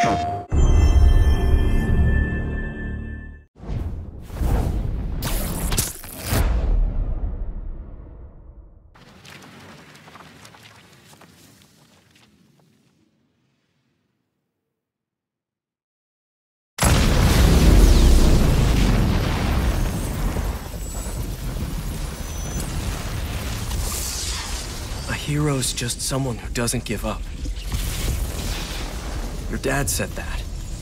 A hero's just someone who doesn't give up. Your dad said that.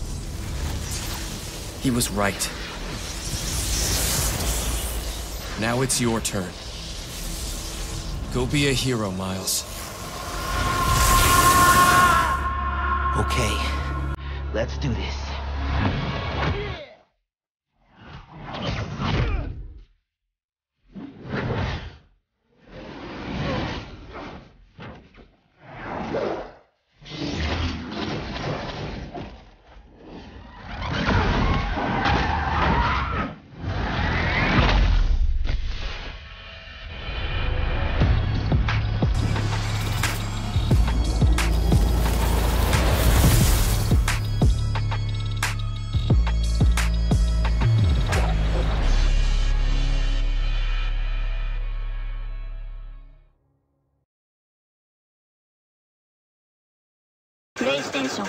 He was right. Now it's your turn. Go be a hero, Miles. Okay, let's do this. PlayStation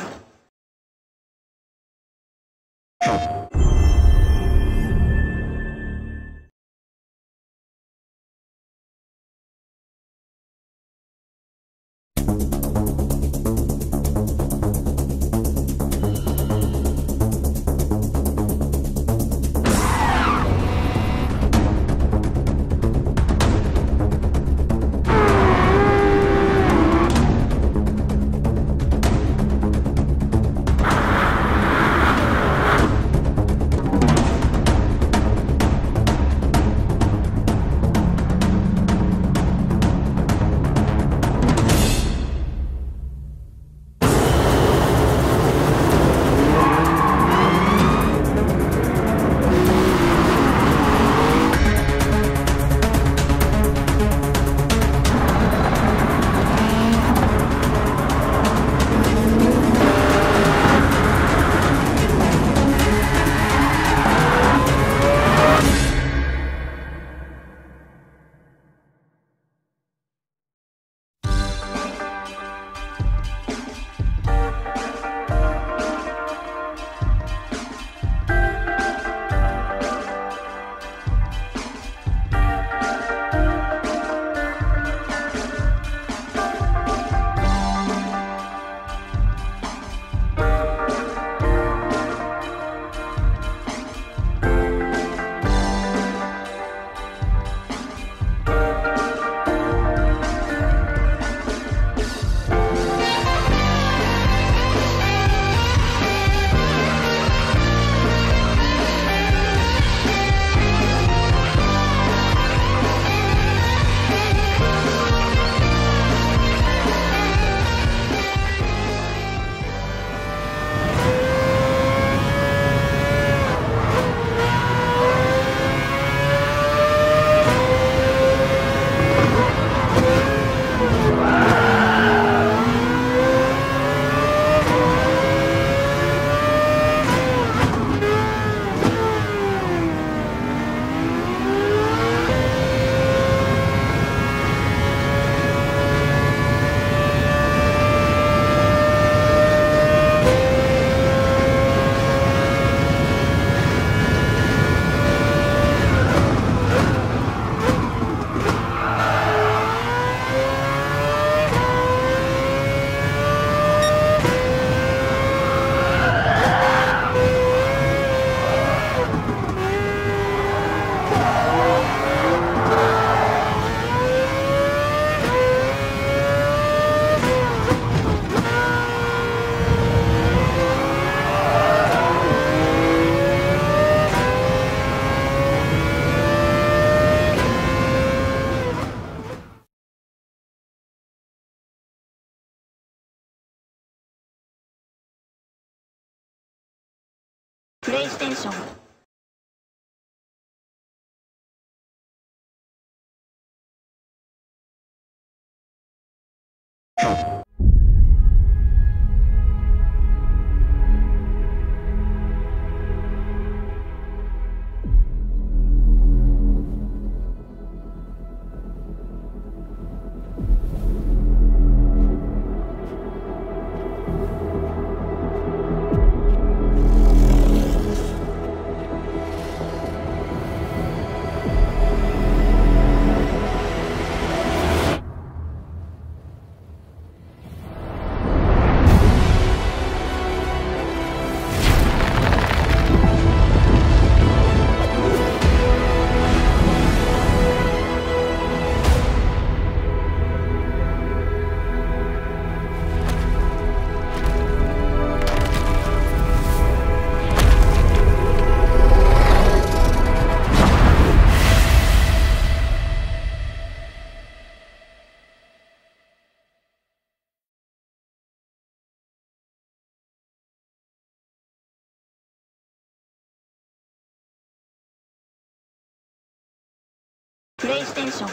プレイステーション。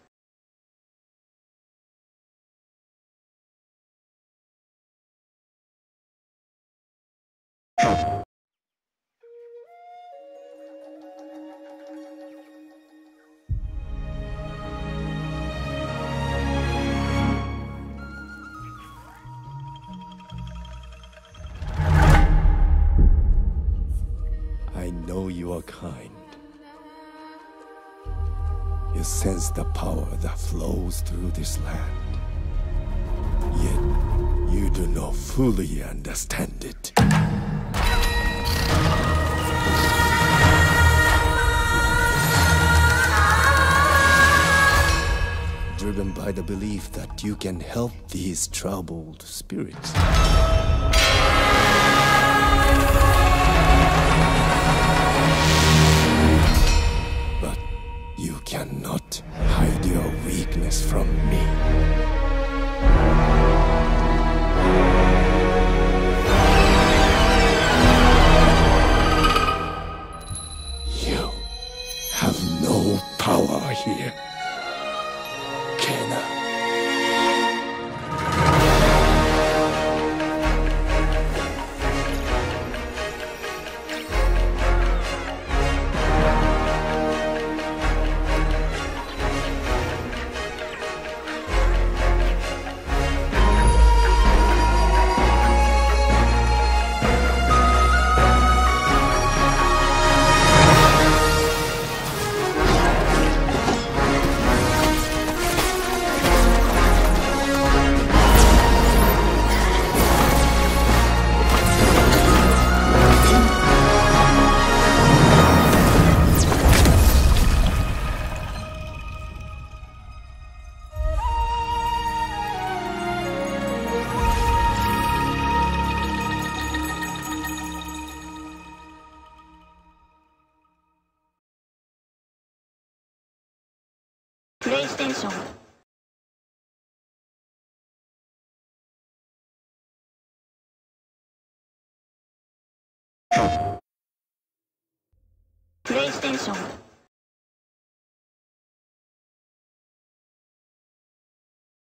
I know you are kind. You sense the power that flows through this land. Yet, you do not fully understand it. Driven by the belief that you can help these troubled spirits. But you cannot hide your weakness from me. You have no power here, Kena. プレイステーション。プレイステーション。